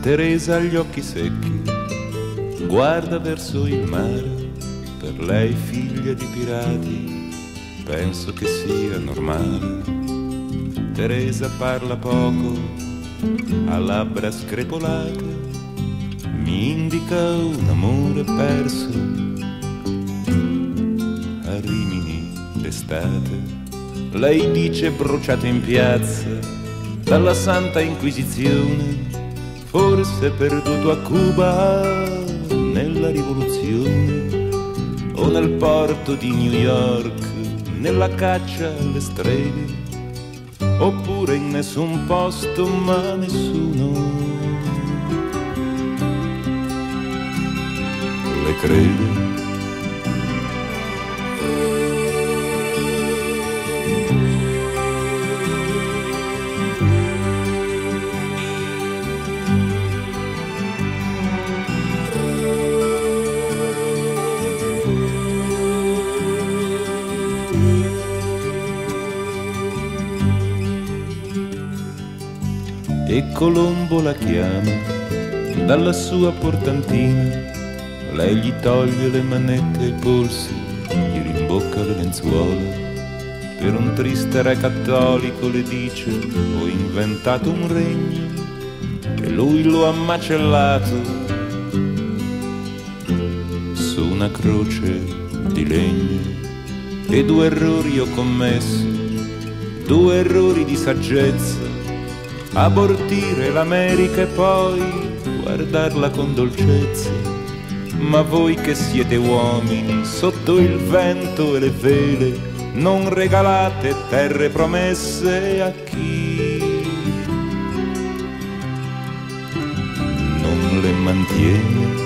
Teresa ha gli occhi secchi, guarda verso il mare, per lei figlia di pirati, penso che sia normale. Teresa parla poco, ha labbra screpolate, mi indica un amore perso a Rimini d'estate. Lei dice bruciato in piazza dalla Santa Inquisizione, forse perduto a Cuba nella rivoluzione, o nel porto di New York nella caccia alle streghe, oppure in nessun posto ma nessuno le crede. E Colombo la chiama dalla sua portantina, lei gli toglie le manette ai polsi, gli rimbocca le lenzuola. Per un triste re cattolico le dice: ho inventato un regno e lui lo ha macellato su una croce di legno. E 2 errori ho commesso, 2 errori di saggezza: abortire l'America e poi guardarla con dolcezza. Ma voi che siete uomini, sotto il vento e le vele, non regalate terre promesse a chi non le mantiene.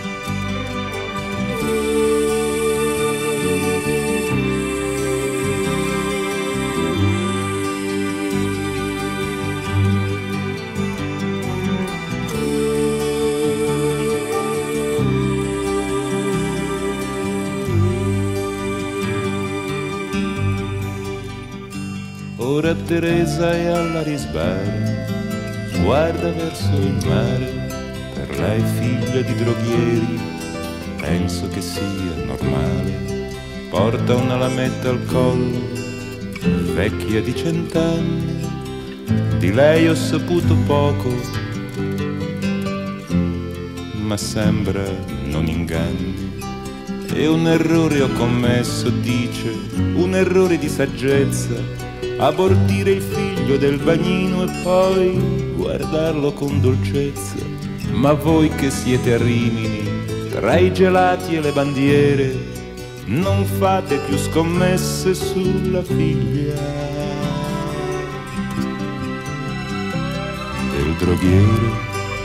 Ora Teresa è all'Arisbar, guarda verso il mare, per lei figlia di droghieri, penso che sia normale. Porta una lametta al collo, vecchia di 100 anni, di lei ho saputo poco, ma sembra non inganni. E un errore ho commesso, dice, un errore di saggezza: abortire il figlio del bagnino e poi guardarlo con dolcezza. Ma voi che siete a Rimini, tra i gelati e le bandiere, non fate più scommesse sulla figlia del droghiere.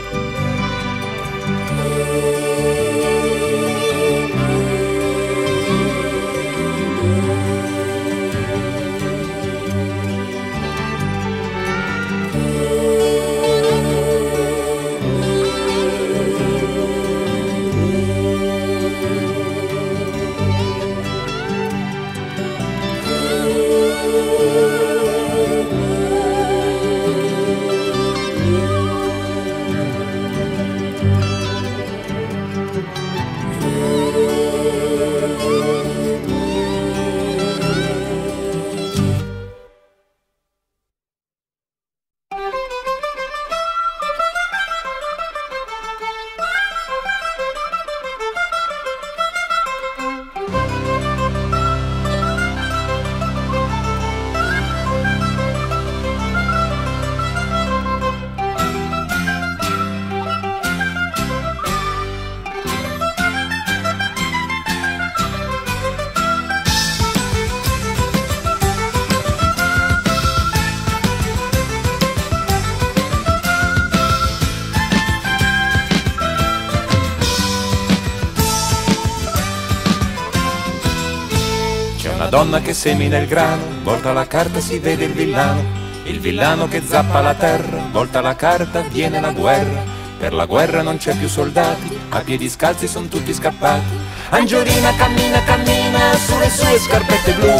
Donna che semina il grano, volta la carta si vede il villano che zappa la terra, volta la carta viene la guerra, per la guerra non c'è più soldati, a piedi scalzi son tutti scappati. Angiolina cammina, cammina sulle sue scarpette blu,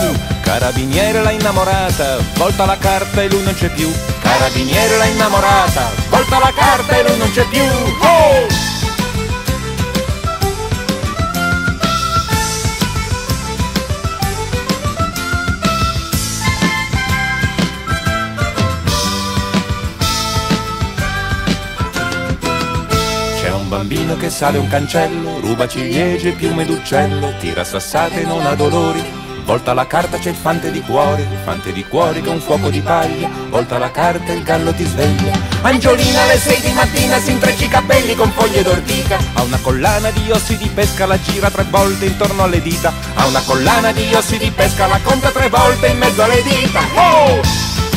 carabiniere l'ha innamorata, volta la carta e lui non c'è più, carabiniere l'ha innamorata, volta volta la carta e lui non c'è più. Oh! Bambino che sale un cancello, ruba ciliegie, piume d'uccello, tira sassate e non ha dolori. Volta la carta c'è il fante di cuore che è un fuoco di paglia. Volta la carta e il gallo ti sveglia. Angiolina alle 6 di mattina si intreccia i capelli con foglie d'ortica. Ha una collana di ossi di pesca, la gira 3 volte intorno alle dita. Ha una collana di ossi di pesca, la conta 3 volte in mezzo alle dita. Oh!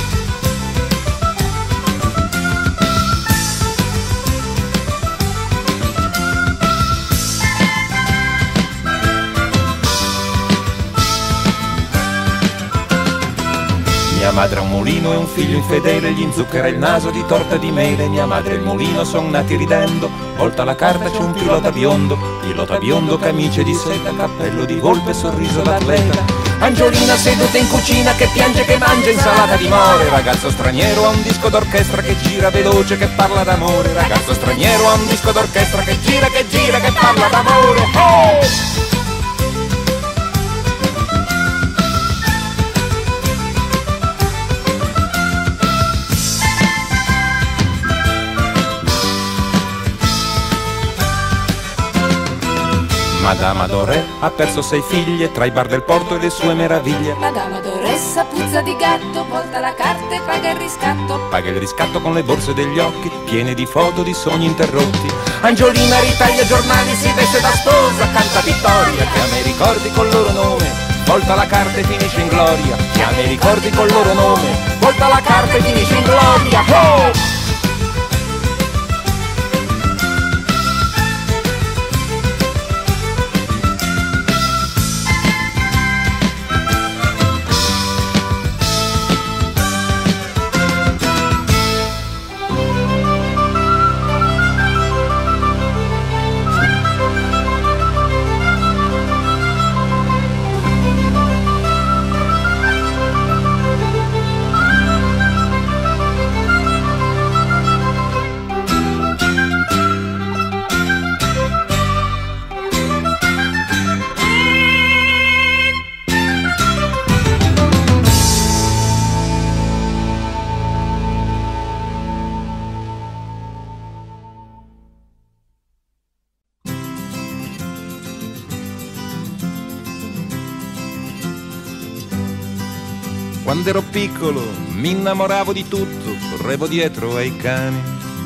Mia madre ha un mulino e un figlio infedele, gli inzucchera il naso di torta di mele. Mia madre e il mulino son nati ridendo, volta la carta c'è un pilota biondo, camicie di seta, cappello di volpe, sorriso d'atleta. Angiolina seduta in cucina che piange che mangia insalata di more. Ragazzo straniero ha un disco d'orchestra che gira veloce che parla d'amore. Ragazzo straniero ha un disco d'orchestra che gira che parla d'amore. Oh! Madame Adoré ha perso 6 figlie tra i bar del porto e le sue meraviglie. Madame Adoressa puzza di gatto, volta la carta e paga il riscatto. Paga il riscatto con le borse degli occhi, piene di foto di sogni interrotti. Angiolina ritaglia giornali, si veste da sposa, canta vittoria. Chiama i ricordi col loro nome, volta la carta e finisce in gloria. Chiama i ricordi col loro nome, volta la carta e finisce in gloria. Oh! Quando ero piccolo mi innamoravo di tutto, correvo dietro ai cani.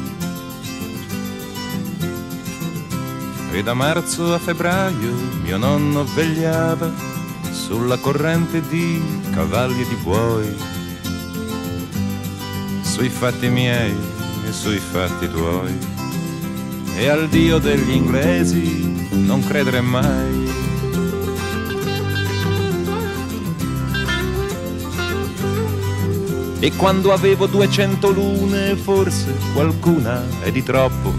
E da marzo a febbraio mio nonno vegliava sulla corrente di cavalli e di buoi, sui fatti miei e sui fatti tuoi. E al Dio degli inglesi non credere mai. E quando avevo 200 lune, forse qualcuna è di troppo,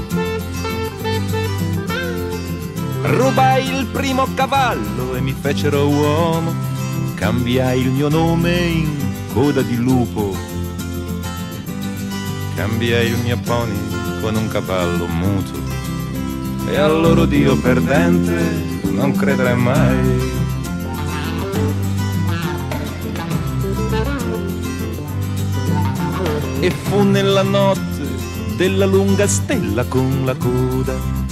rubai il primo cavallo e mi fecero uomo. Cambiai il mio nome in coda di lupo, cambiai il mio pony con un cavallo muto. E al loro Dio perdente non credere mai. E fu nella notte della lunga stella con la coda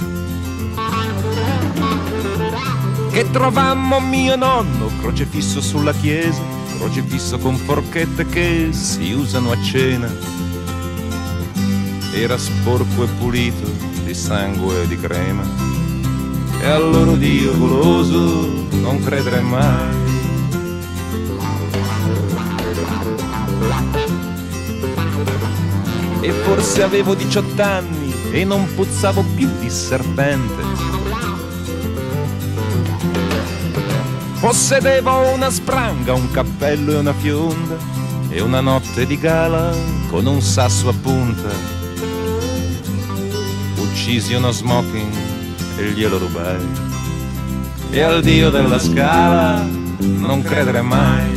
che trovammo mio nonno crocefisso sulla chiesa, crocefisso con forchette che si usano a cena. Era sporco e pulito di sangue e di crema. E al loro Dio goloso non credere mai. E forse avevo 18 anni e non puzzavo più di serpente. Possedevo una spranga, un cappello e una fionda, e una notte di gala con un sasso a punta. Uccisi uno smoking e glielo rubai. E al Dio della Scala non credere mai.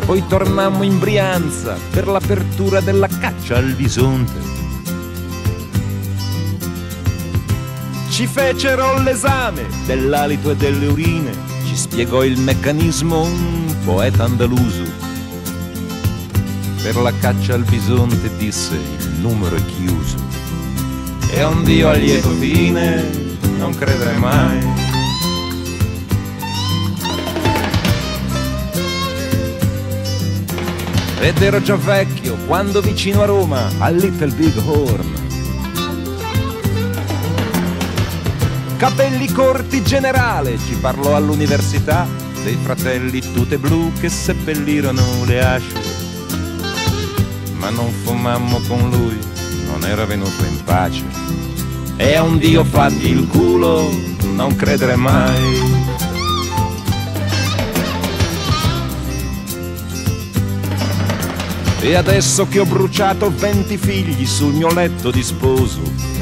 Poi tornammo in Brianza per l'apertura della caccia al bisonte. Ci fecero l'esame dell'alito e delle urine, ci spiegò il meccanismo un poeta andaluso. Per la caccia al bisonte disse il numero è chiuso. E a un Dio a lieto fine non credere mai. Ed ero già vecchio quando vicino a Roma, al Little Big Horn, capelli corti generale, ci parlò all'università dei fratelli tute blu che seppellirono le asce. Ma non fumammo con lui, non era venuto in pace. E a un Dio fatti il culo, non credere mai. E adesso che ho bruciato 20 figli sul mio letto di sposo,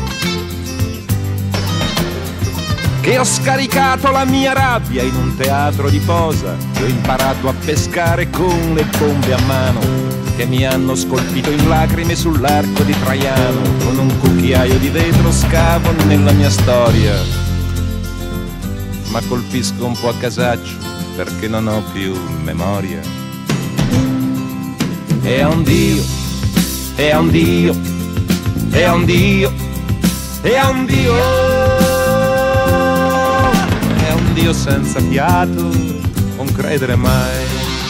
che ho scaricato la mia rabbia in un teatro di posa, che ho imparato a pescare con le bombe a mano, che mi hanno scolpito in lacrime sull'arco di Traiano, con un cucchiaio di vetro scavo nella mia storia, ma colpisco un po' a casaccio perché non ho più memoria. E a un Dio, e a un Dio, e a un Dio, e a un Dio, e a un Dio senza fiato, non credere mai.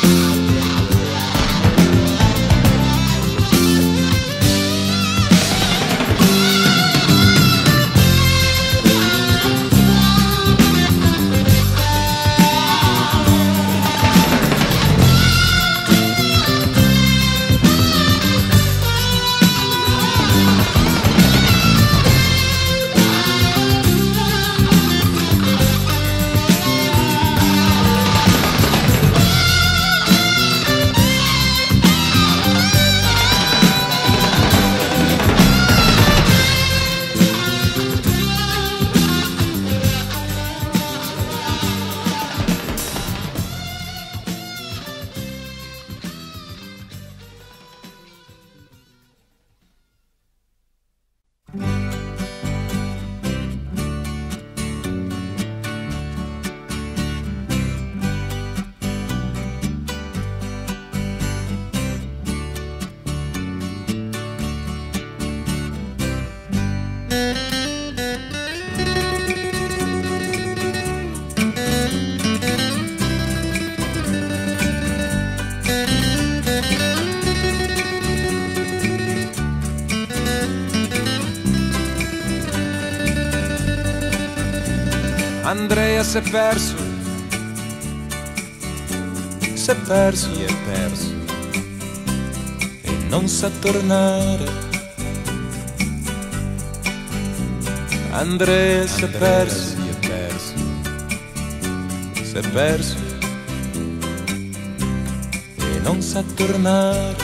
Andrea si è perso, si è perso e non sa tornare. Andrea si è perso, si è perso e non sa tornare.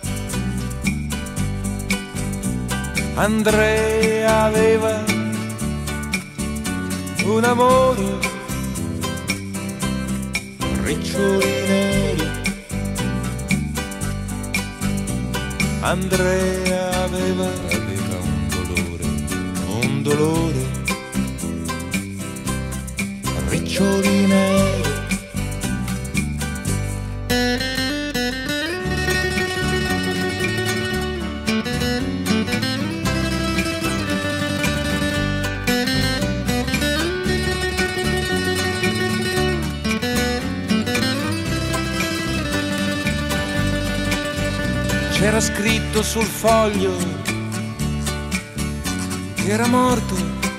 Andrea aveva un amore, riccioli neri. Andrea aveva un dolore, riccioli neri. C'era scritto sul foglio che era morto,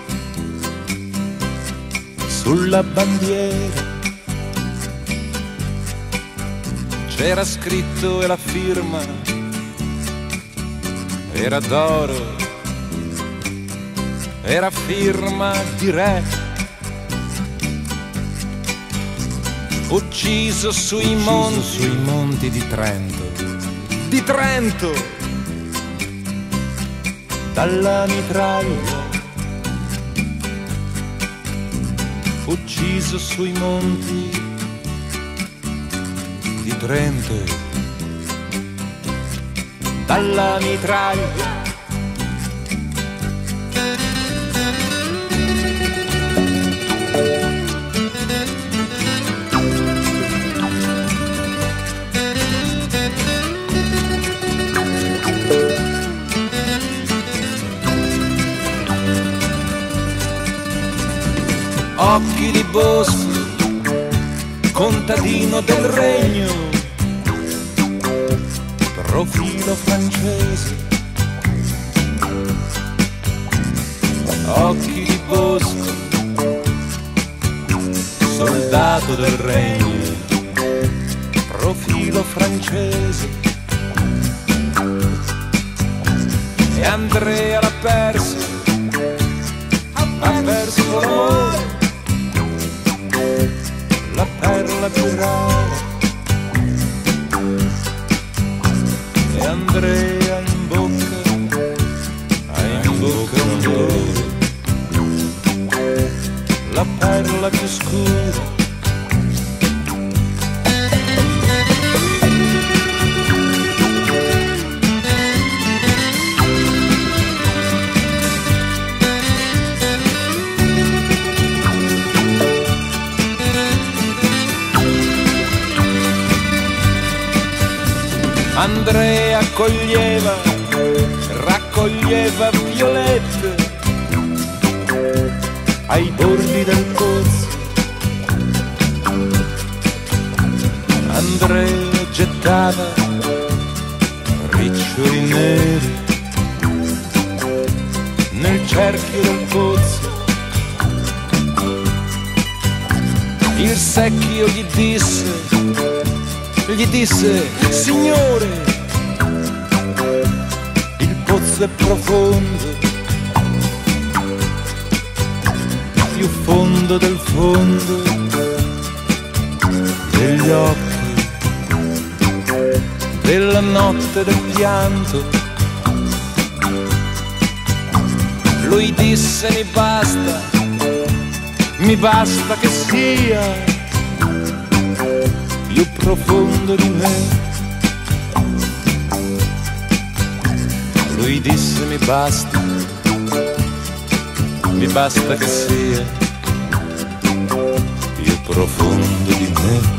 sulla bandiera c'era scritto e la firma era d'oro, era firma di re, ucciso sui monti di Trento, dalla mitraglia, ucciso sui monti di nutrente dalla mitraglia. Occhi di bosco, contadino del regno, profilo francese. Occhi di bosco, soldato del regno, profilo francese. E Andrea l'ha perso, ha perso l'amore, la perla più rara. E Andrea in bocca, ha in bocca un dolore, la perla più scura. Andrea coglieva, raccoglieva violette ai bordi del pozzo. Andrea gettava riccioli neri nel cerchio del pozzo. Il secchio gli disse, signore, il pozzo è profondo, più fondo del fondo degli occhi, della notte del pianto. Lui disse, mi basta che sia più profondo di me. Lui disse, mi basta che sia più profondo di me.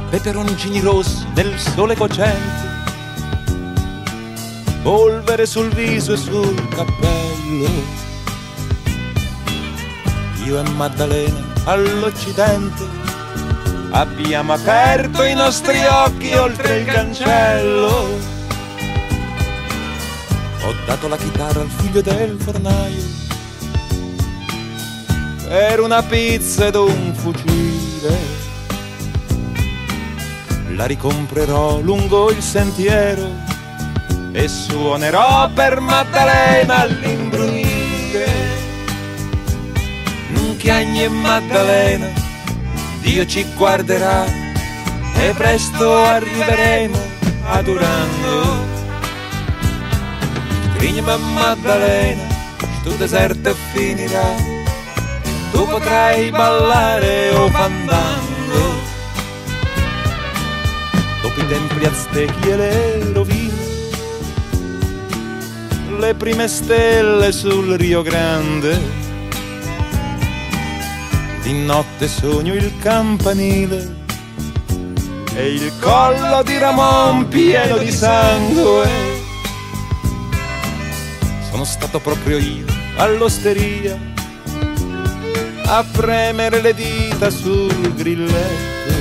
peperoncini rossi nel sole cocente, polvere sul viso e sul cappello. Io e Maddalena all'Occidente abbiamo aperto i nostri occhi oltre il cancello. Ho dato la chitarra al figlio del fornaio per una pizza ed un fucile. La ricomprerò lungo il sentiero e suonerò per Maddalena all'imbrunire. Chiagni e Maddalena, Dio ci guarderà e presto arriveremo a Durango. Scrignami a Maddalena, sto deserto finirà, tu potrai ballare o fandango. Dopo i templi aztechi e le rovine, le prime stelle sul Rio Grande, di notte sogno il campanile e il collo di Ramon pieno di sangue. Sono stato proprio io all'osteria a premere le dita sul grilletto.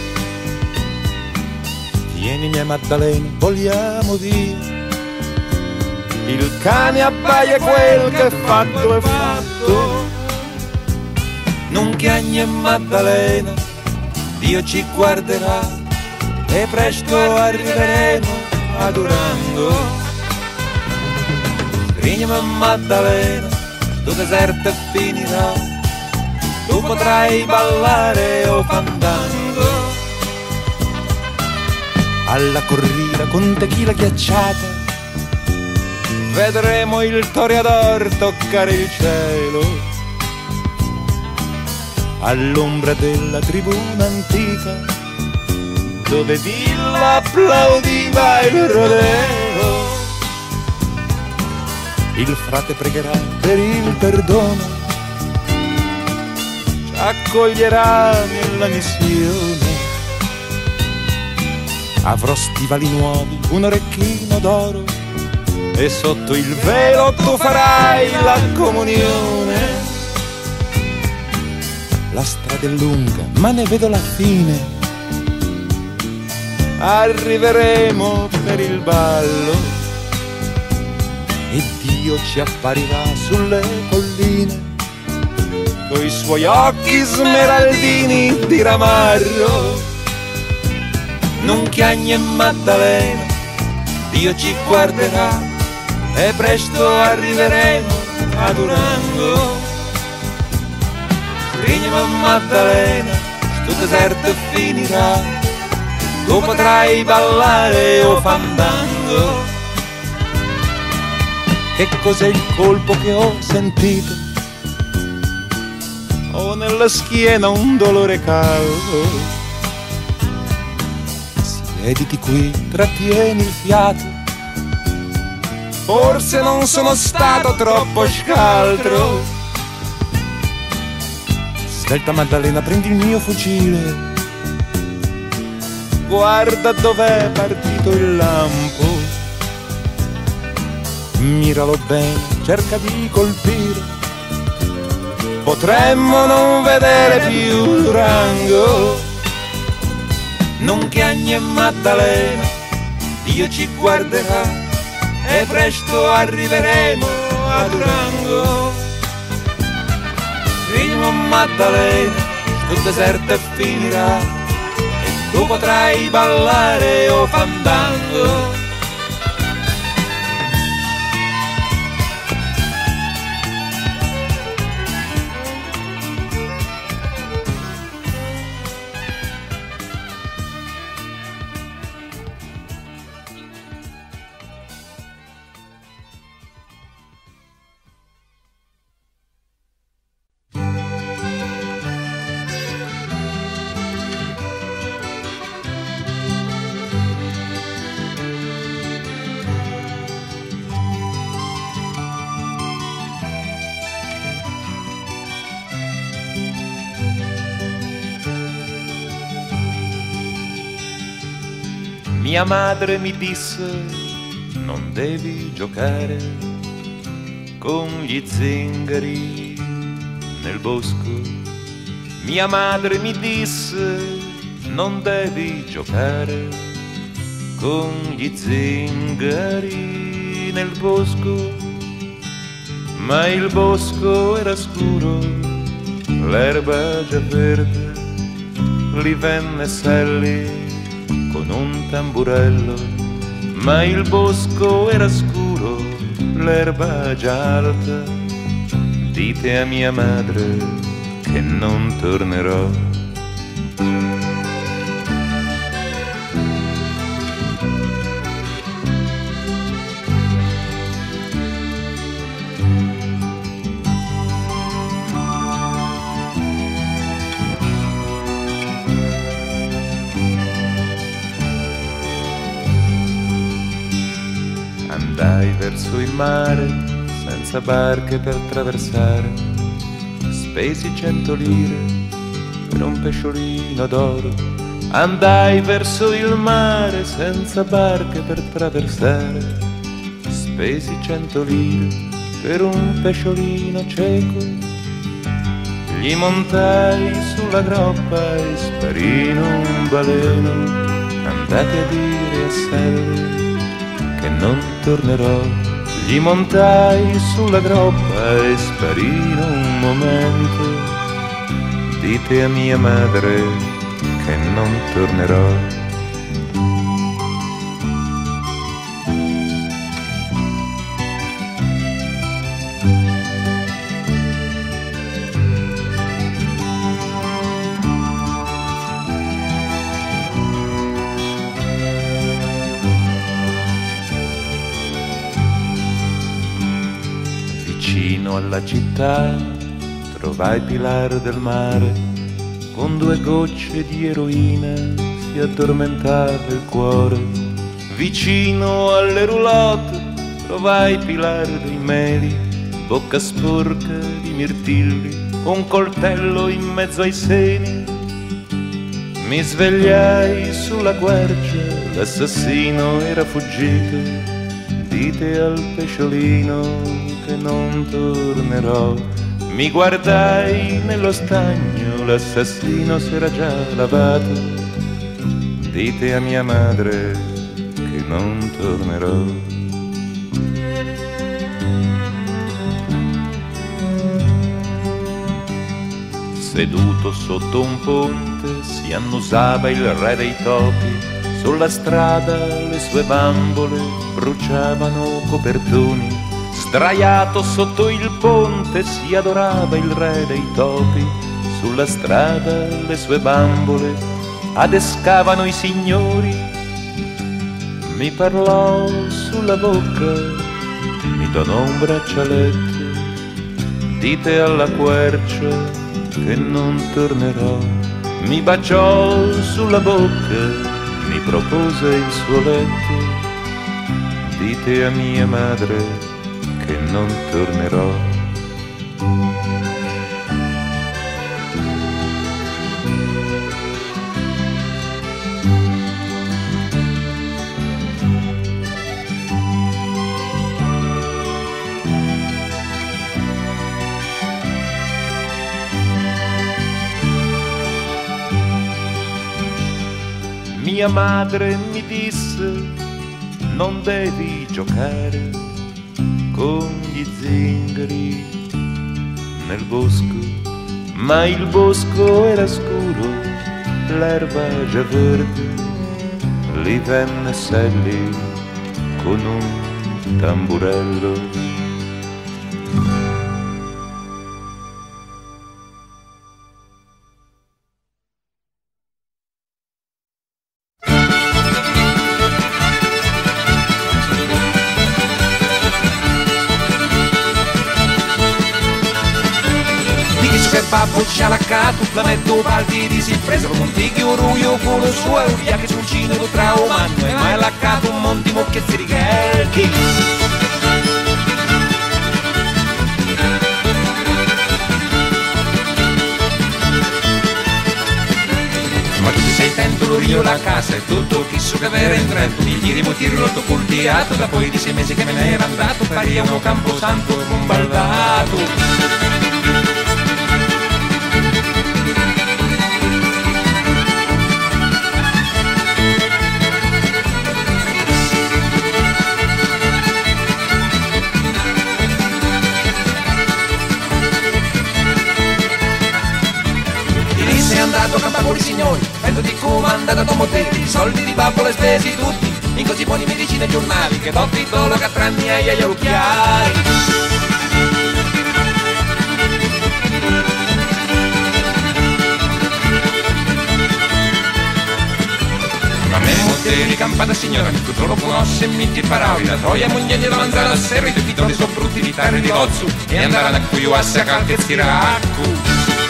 Vieni mia Maddalena, vogliamo via, il cane abbaia, quel che è fatto è fatto. Non chiagni e Maddalena, Dio ci guarderà e presto arriveremo a Durango. Scrignami a Maddalena, sto deserto finirà, tu potrai ballare o fandango. Alla corrida con tequila ghiacciata vedremo il toreador toccare il cielo. All'ombra della tribuna antica dove Dio applaudiva il rodeo, il frate pregherà per il perdono, ci accoglierà nella missione. Avrò stivali nuovi, un orecchino d'oro e sotto il velo tu farai la comunione. La strada è lunga, ma ne vedo la fine. Arriveremo per il ballo e Dio ci apparirà sulle colline coi suoi occhi smeraldini di ramarro. Non chiagni e Maddalena, Dio ci guarderà e presto arriveremo a Durango. Scrignami a Maddalena, sto deserto finirà, tu potrai ballare o fandango. Che cos'è il colpo che ho sentito? Ho nella schiena un dolore caldo. Siediti qui, trattieni il fiato, forse non sono stato troppo scaltro. Svelta Maddalena, prendi il mio fucile, guarda dov'è partito il lampo, miralo bene, cerca di colpire, potremmo non vedere più Durango. Non chiagni e Maddalena, Dio ci guarderà e presto arriveremo a Durango. Scrignami a Maddalena, sto deserto finirà e tu potrai ballare o fandango. Mia madre mi disse: non devi giocare con gli zingari nel bosco. Mia madre mi disse: non devi giocare con gli zingari nel bosco. Ma il bosco era scuro, l'erba già verde, lì venne Sally con un tamburello. Ma il bosco era scuro, l'erba già alta. Dite a mia madre che non tornerò. Andai verso il mare senza barche per traversare, spesi 100 lire per un pesciolino d'oro. Andai verso il mare senza barche per traversare, spesi 100 lire per un pesciolino cieco. Gli montai sulla groppa e sparì in un baleno. Andate a dire a Sally che non tornerò. Gli montai sulla groppa e sparì in un momento. Dite a mia madre che non tornerò. Vicino alla città trovai Pilar del Mare, con 2 gocce di eroina si addormentava il cuore. Vicino alle roulotte trovai Pilar dei Meli, bocca sporca di mirtilli, un coltello in mezzo ai seni. Mi svegliai sulla quercia, l'assassino era fuggito. Dite al pesciolino che non tornerò. Mi guardai nello stagno, l'assassino s'era già lavato. Dite a mia madre che non tornerò. Seduto sotto un ponte si annusava il re dei topi. Sulla strada le sue bambole bruciavano copertoni. Sdraiato sotto il ponte si adorava il re dei topi. Sulla strada le sue bambole adescavano i signori. Mi parlò sulla bocca, mi donò un braccialetto. Dite alla quercia che non tornerò. Mi baciò sulla bocca, mi propose il suo letto. Dite a mia madre che non tornerò. Mia madre mi disse: non devi giocare con gli zingari nel bosco. Ma il bosco era scuro, l'erba già verde, lì venne Sally con un tamburello. Scialaccato, flametto, palti di si preso con tigio, ruio, culo, suo, via che sul cinema tra umano e mai laccato un monti mocchezzi di ghelchi. ma tu ti sei tento l'urio la casa e tutto chi su che avere in trento mi giri mutiri l'otto cultiato da poi di 6 mesi che me ne era andato paria uno camposanto bombardato. Campagoli signori, vento di comandata da motelli, soldi di babbo le spesi tutti, in così buoni medicine e giornali, che do titolo catranni ai occhiali. Ma me motelli campata signora, mi tutto lo conosce e mi ti paravi, la troia mogliegna da mangiare a sera, i tuoi titoli sono brutti di terra di ozzu, e andare a cui io asse a calche stiraccu.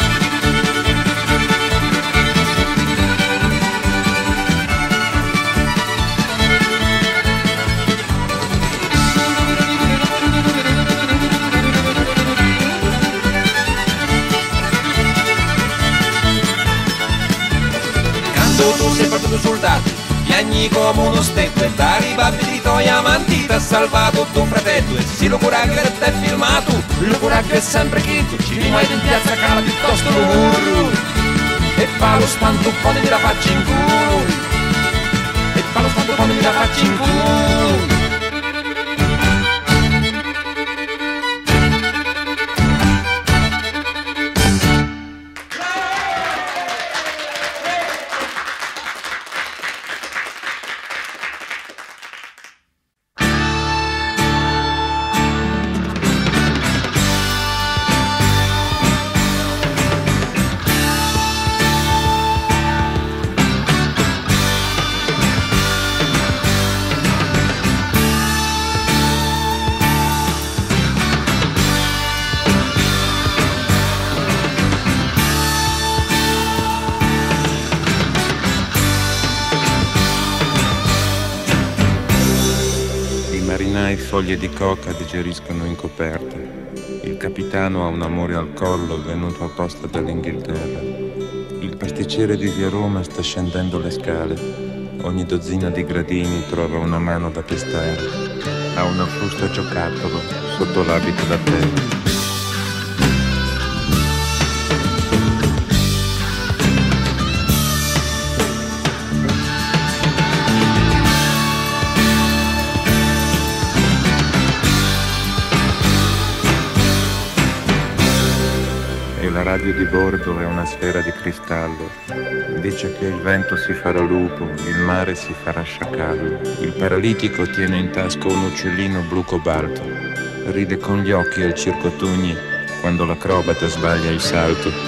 Tu sei partito soldato, piagni come uno stecco e dai babbi di Troia amanti t'ha salvato tuo fratello e sì lo coraggio che t'è filmato, lo coraggio è sempre chiesto, ci rimai in piazza cala piuttosto lo burro e fa lo stantuffone mi la faccia in culo e fa lo stantuffone mi la faccia in culo. Foglie di coca digeriscono in coperta. Il capitano ha un amore al collo venuto apposta dall'Inghilterra. Il pasticcere di via Roma sta scendendo le scale. Ogni dozzina di gradini trova una mano da pestare. Ha una frusta giocattolo sotto l'abito da tela. La radio di bordo è una sfera di cristallo. Dice che il vento si farà lupo, il mare si farà sciacallo. Il paralitico tiene in tasca un uccellino blu cobalto. Ride con gli occhi al circo Tugni quando l'acrobata sbaglia il salto.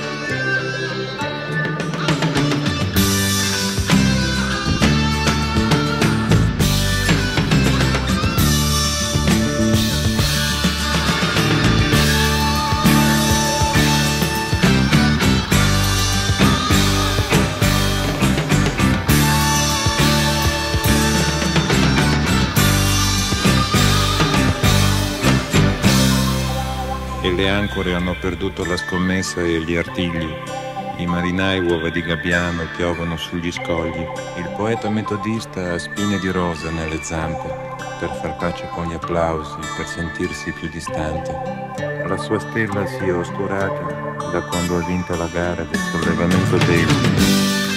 Le ancore hanno perduto la scommessa e gli artigli. I marinai uova di gabbiano piovono sugli scogli. Il poeta metodista ha spine di rosa nelle zampe per far pace con gli applausi, per sentirsi più distante. La sua stella si è oscurata da quando ha vinto la gara del sollevamento dei...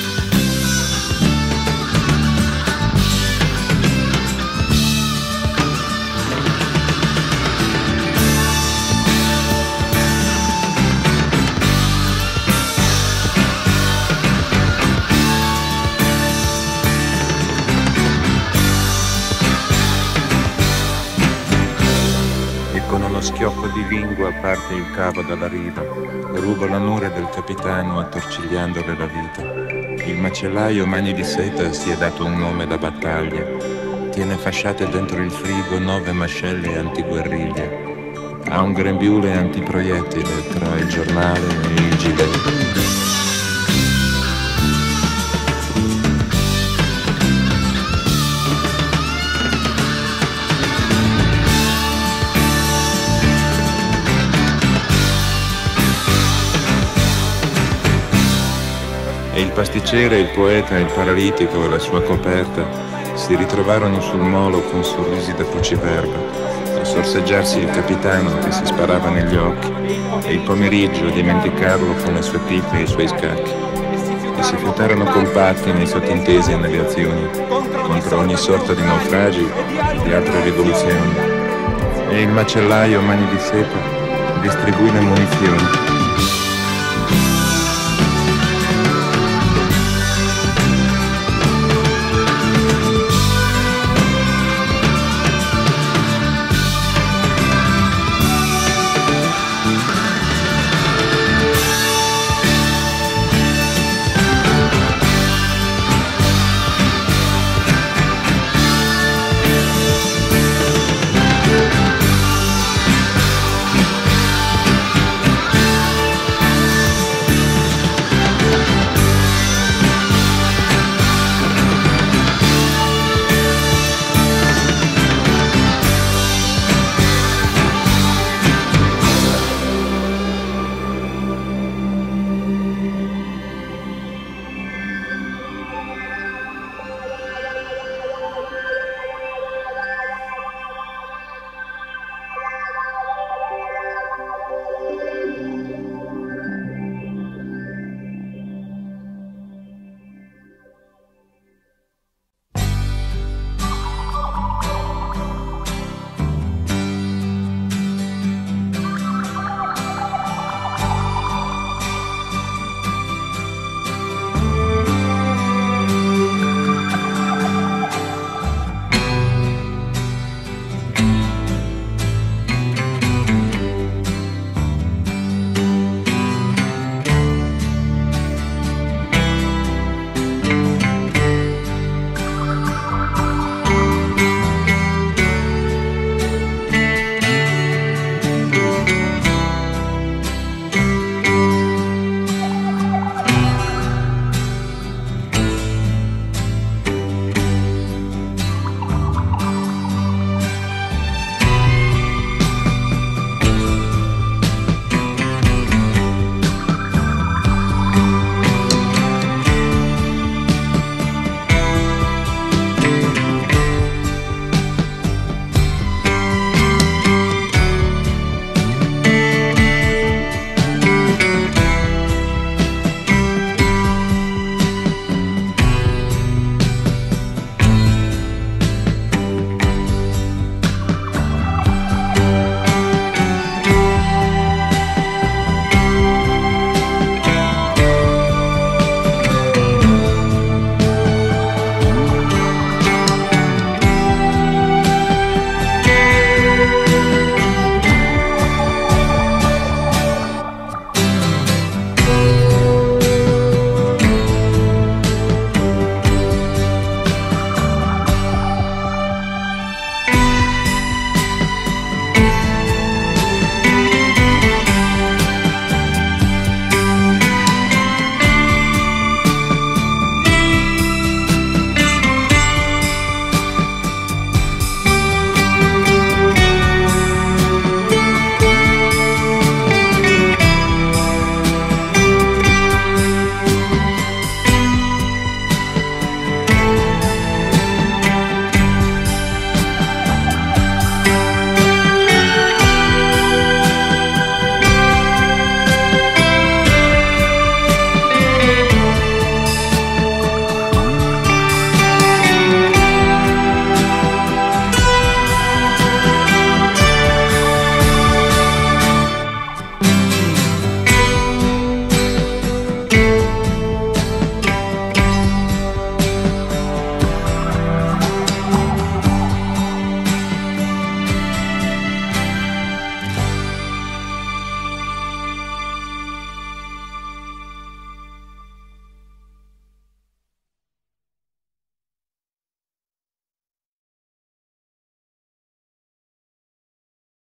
Schiocco di lingua parte il cavo dalla riva, ruba l'amore del capitano attorcigliandole la vita. Il macellaio Mani di Seta si è dato un nome da battaglia, tiene fasciate dentro il frigo 9 mascelle antiguerriglia. Ha un grembiule antiproiettile tra il giornale e il gilet. pasticcere, il poeta, il paralitico e la sua coperta si ritrovarono sul molo con sorrisi da puciverba, a sorseggiarsi il capitano che si sparava negli occhi e il pomeriggio a dimenticarlo con le sue pipe e i suoi scacchi, e si fiutarono compatti nei sottintesi e nelle azioni contro ogni sorta di naufragi e di altre rivoluzioni, e il macellaio Mani di Seta distribuì le munizioni.